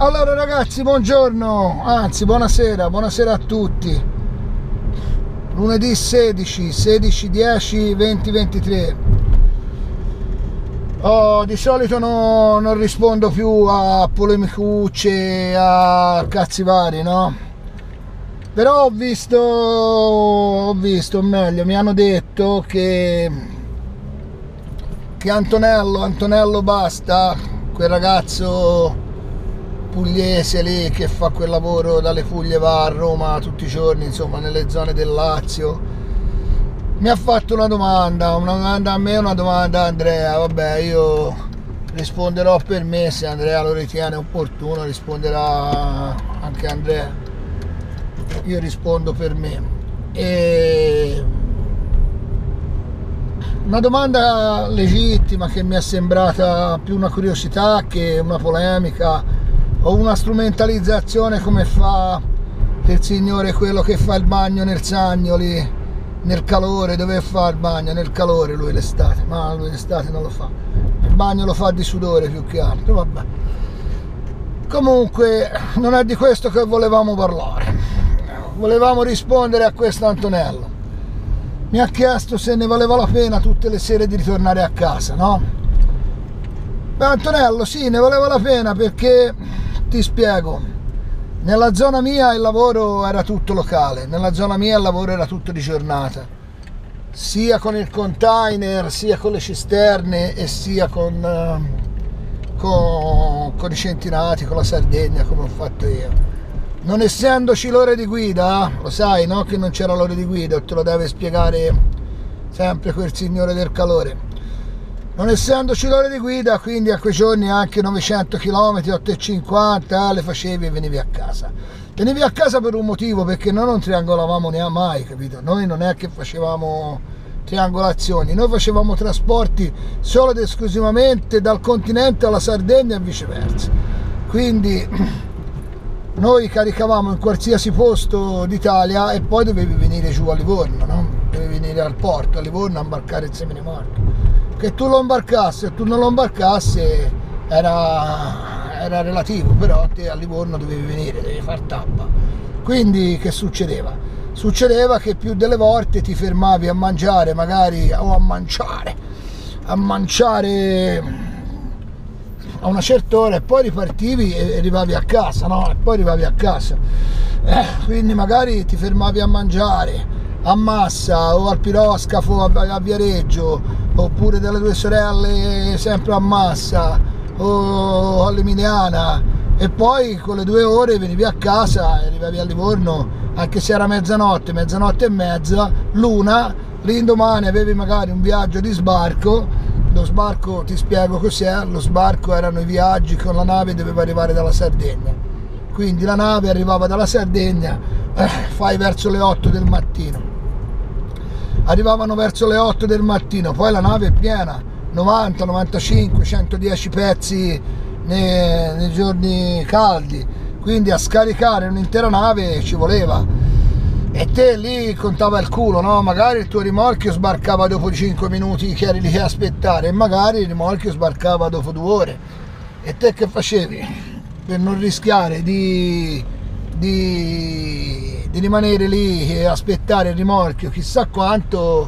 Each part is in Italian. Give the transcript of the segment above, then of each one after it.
Allora ragazzi, buongiorno, anzi buonasera a tutti. Lunedì 16/10/2023. Di solito non rispondo più a polemicucce, a cazzi vari, no? Però ho visto, meglio, mi hanno detto che Antonello Basta, quel ragazzo pugliese lì che fa quel lavoro, dalle Puglie va a Roma tutti i giorni, insomma nelle zone del Lazio, mi ha fatto una domanda a me, una domanda a Andrea. Vabbè, io risponderò per me, se Andrea lo ritiene opportuno risponderà anche Andrea, io rispondo per me. E una domanda legittima che mi è sembrata più una curiosità che una polemica o una strumentalizzazione, come fa il signore quello che fa il bagno nel Sagnoli nel calore. Dove fa il bagno? Nel calore lui l'estate, ma lui l'estate non lo fa, il bagno lo fa di sudore più che altro. Vabbè, comunque non è di questo che volevamo parlare, volevamo rispondere a questo Antonello. Mi ha chiesto se ne valeva la pena tutte le sere di ritornare a casa, no? Beh, Antonello, sì, ne valeva la pena, perché ti spiego, nella zona mia il lavoro era tutto locale, nella zona mia il lavoro era tutto di giornata, sia con il container, sia con le cisterne e sia con i centinati, con la Sardegna, come ho fatto io. Non essendoci l'ora di guida, lo sai, no? Che non c'era l'ora di guida, te lo deve spiegare sempre quel signore del calore. Non essendoci l'ora di guida, quindi a quei giorni anche 900 km, 8,50 le facevi e venivi a casa. Venivi a casa per un motivo, perché noi non triangolavamo neanche mai, capito? Noi non è che facevamo triangolazioni, noi facevamo trasporti solo ed esclusivamente dal continente alla Sardegna e viceversa. Quindi noi caricavamo in qualsiasi posto d'Italia e poi dovevi venire giù a Livorno, no? Dovevi venire al porto, a Livorno, a imbarcare il seminimorchio. Che tu lo imbarcassi o tu non lo imbarcassi era relativo, però te a Livorno dovevi venire, devi far tappa. Quindi che succedeva? Succedeva che più delle volte ti fermavi a mangiare, magari, o a manciare a una certa ora, e poi ripartivi e arrivavi a casa, no? E poi arrivavi a casa. Quindi magari ti fermavi a mangiare a Massa o al Piroscafo a Viareggio, oppure dalle tue sorelle sempre a Massa o all'Emiliana, e poi con le 2 ore venivi a casa e arrivavi a Livorno, anche se era mezzanotte e mezza, l'una. L'indomani avevi magari un viaggio di sbarco. Lo sbarco, ti spiego cos'è. Lo sbarco erano i viaggi con la nave, doveva arrivare dalla Sardegna, quindi la nave arrivava dalla Sardegna, fai verso le 8 del mattino, arrivavano verso le 8 del mattino, poi la nave è piena, 90, 95, 110 pezzi nei giorni caldi, quindi a scaricare un'intera nave ci voleva, e te lì contava il culo, no? Magari il tuo rimorchio sbarcava dopo 5 minuti che eri lì a aspettare, e magari il rimorchio sbarcava dopo 2 ore, e te che facevi? Per non rischiare di rimanere lì e aspettare il rimorchio chissà quanto,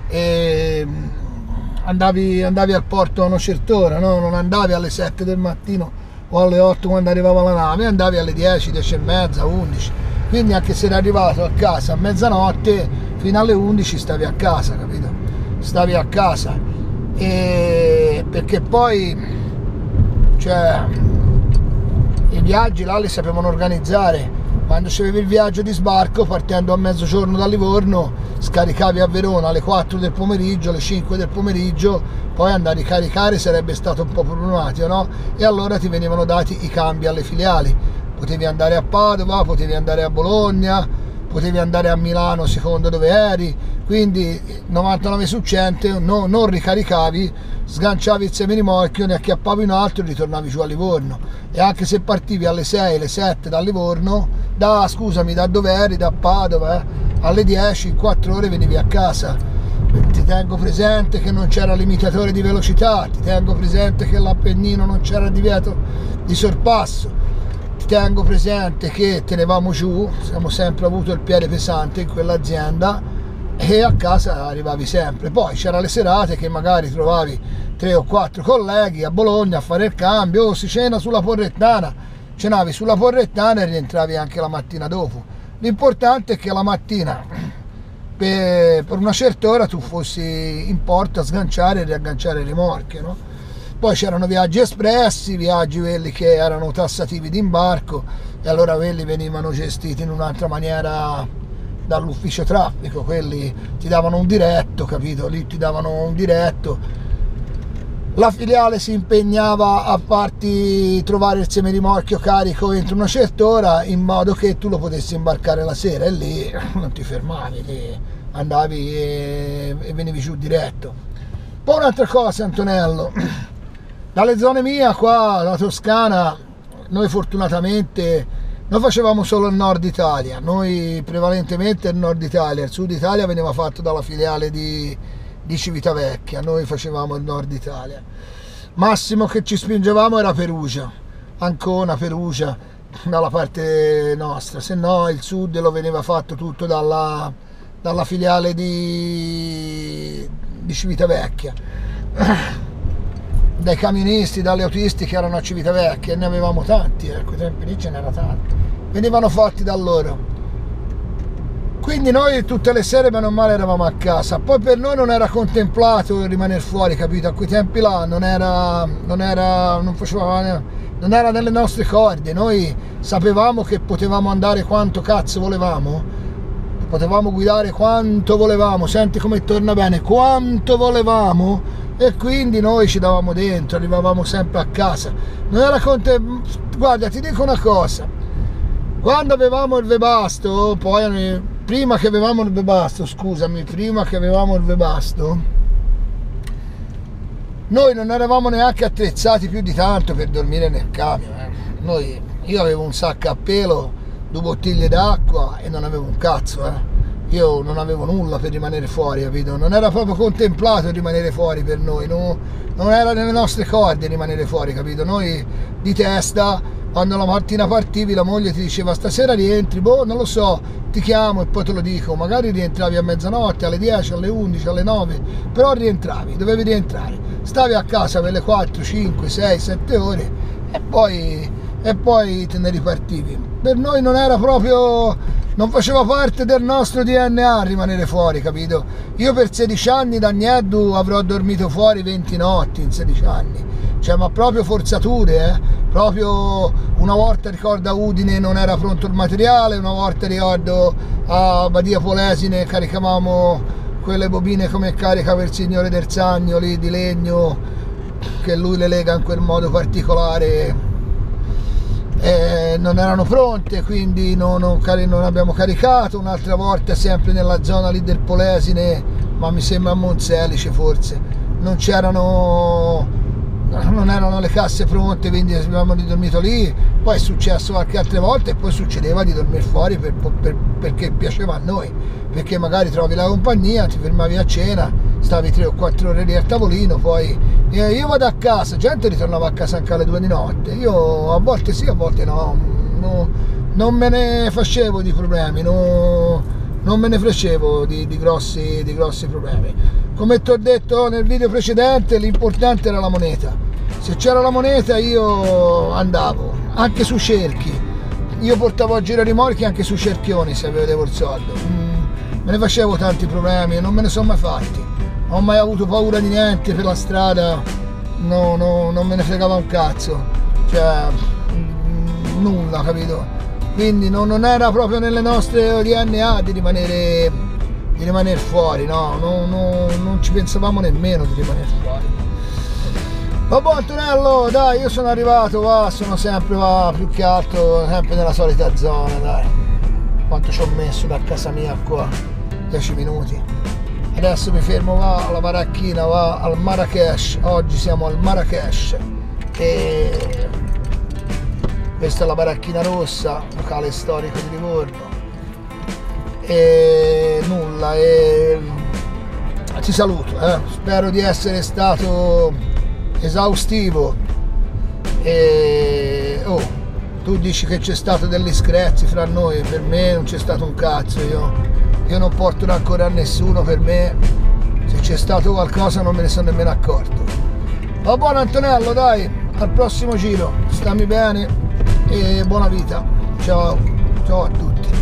andavi al porto a una certa ora, no? Non andavi alle 7 del mattino o alle 8 quando arrivava la nave, andavi alle 10, 10 e mezza, 11. Quindi anche se eri arrivato a casa a mezzanotte, fino alle 11 stavi a casa, capito? Stavi a casa, perché poi, cioè, i viaggi là li sapevano organizzare. Quando c'avevi il viaggio di sbarco, partendo a mezzogiorno da Livorno, scaricavi a Verona alle 4 del pomeriggio, alle 5 del pomeriggio, poi andare a ricaricare sarebbe stato un po' problematico, no? E allora ti venivano dati i cambi alle filiali, potevi andare a Padova, potevi andare a Bologna, potevi andare a Milano secondo dove eri, quindi 99 su 100 non ricaricavi, sganciavi il semirimorchio, ne acchiappavi un altro e ritornavi giù a Livorno. E anche se partivi alle 6, alle 7 da Livorno, da dove eri, da Padova, alle 10, in 4 ore venivi a casa. Ti tengo presente che non c'era limitatore di velocità, ti tengo presente che l'Appennino non c'era divieto di sorpasso, tengo presente che tenevamo giù, abbiamo sempre avuto il piede pesante in quell'azienda e a casa arrivavi sempre. Poi c'era le serate che magari trovavi 3 o 4 colleghi a Bologna a fare il cambio, si cena sulla Porrettana, cenavi sulla Porrettana e rientravi anche la mattina dopo. L'importante è che la mattina per una certa ora tu fossi in porto a sganciare e riagganciare le rimorche, no? Poi c'erano viaggi espressi, viaggi quelli che erano tassativi d'imbarco, e allora quelli venivano gestiti in un'altra maniera dall'ufficio traffico, quelli ti davano un diretto, capito? Lì ti davano un diretto, la filiale si impegnava a farti trovare il semirimorchio carico entro una certa ora in modo che tu lo potessi imbarcare la sera, e lì non ti fermavi, lì andavi e venivi giù diretto. Poi un'altra cosa, Antonello, dalle zone mie qua, la Toscana, noi fortunatamente noi facevamo solo il nord Italia, noi prevalentemente il nord Italia, il sud Italia veniva fatto dalla filiale di Civitavecchia, noi facevamo il nord Italia. Massimo che ci spingevamo era Perugia, Ancona, Perugia, dalla parte nostra, se no il sud lo veniva fatto tutto dalla filiale di Civitavecchia, dai camionisti, dagli autisti che erano a Civitavecchia, e ne avevamo tanti, a quei tempi lì ce n'era tanti, venivano fatti da loro. Quindi noi tutte le sere bene o male eravamo a casa, poi per noi non era contemplato rimanere fuori, capito? A quei tempi là non era nelle nostre corde, noi sapevamo che potevamo andare quanto cazzo volevamo, potevamo guidare quanto volevamo, senti come torna bene, quanto volevamo, e quindi noi ci davamo dentro, arrivavamo sempre a casa. Non era guarda, ti dico una cosa, quando avevamo il Webasto, prima che avevamo il Webasto, noi non eravamo neanche attrezzati più di tanto per dormire nel camion. Io avevo un sacco a pelo, 2 bottiglie d'acqua e non avevo un cazzo. Io non avevo nulla per rimanere fuori, capito? Non era proprio contemplato rimanere fuori per noi, non era nelle nostre corde rimanere fuori, capito? Noi di testa, quando la mattina partivi la moglie ti diceva stasera rientri, boh, non lo so, ti chiamo e poi te lo dico, magari rientravi a mezzanotte, alle 10, alle 11, alle 9, però rientravi, dovevi rientrare, stavi a casa per le 4, 5, 6, 7 ore e poi te ne ripartivi. Per noi non era proprio, non faceva parte del nostro DNA rimanere fuori, capito? Io per 16 anni da Gneddu avrò dormito fuori 20 notti in 16 anni, cioè, ma proprio forzature, proprio una volta ricordo a Udine non era pronto il materiale, una volta ricordo a Badia Polesine caricavamo quelle bobine come carica per il signore del Zagno lì di legno, che lui le lega in quel modo particolare, non erano pronte, quindi non abbiamo caricato. Un'altra volta sempre nella zona lì del Polesine, ma mi sembra a Monselice forse, non erano le casse pronte, quindi abbiamo dormito lì. Poi è successo qualche altra volta e poi succedeva di dormire fuori perché piaceva a noi, perché magari trovi la compagnia, ti fermavi a cena, stavi 3 o 4 ore lì al tavolino, poi io vado a casa, gente ritornava a casa anche alle 2 di notte, io a volte sì, a volte no, non me ne facevo di problemi, non me ne facevo di grossi problemi. Come ti ho detto nel video precedente, l'importante era la moneta. Se c'era la moneta io andavo, anche su cerchi, io portavo a giro rimorchi anche su cerchioni se avevo il soldo, me ne facevo tanti problemi, non me ne sono mai fatti, non ho mai avuto paura di niente per la strada, non me ne fregava un cazzo, cioè nulla, capito? Quindi non era proprio nelle nostre DNA di rimanere fuori, no, non ci pensavamo nemmeno di rimanere fuori. Vabbè Antonello, dai, io sono arrivato, sono sempre più che altro sempre nella solita zona, dai. Quanto ci ho messo da casa mia qua? 10 minuti. Adesso mi fermo alla baracchina, al Marrakesh. Oggi siamo al Marrakesh e questa è la baracchina rossa, locale storico di Livorno. E nulla, ti saluto, spero di essere stato esaustivo e Tu dici che c'è stato degli screzi fra noi, per me non c'è stato un cazzo, io non porto rancore a nessuno, per me se c'è stato qualcosa non me ne sono nemmeno accorto. Va buono Antonello, dai, al prossimo giro, stammi bene e buona vita, ciao a tutti.